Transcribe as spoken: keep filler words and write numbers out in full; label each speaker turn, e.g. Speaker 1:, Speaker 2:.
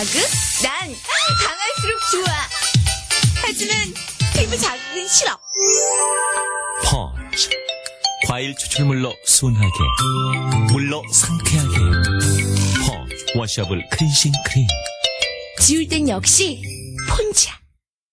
Speaker 1: 자극? 난 강할수록 좋아. 하지만 피부 자극은 싫어.
Speaker 2: 펀치. 과일 추출물로 순하게, 물로 상쾌하게. 펀치 워셔블 클렌싱 크림.
Speaker 1: 지울 땐 역시 폰치야.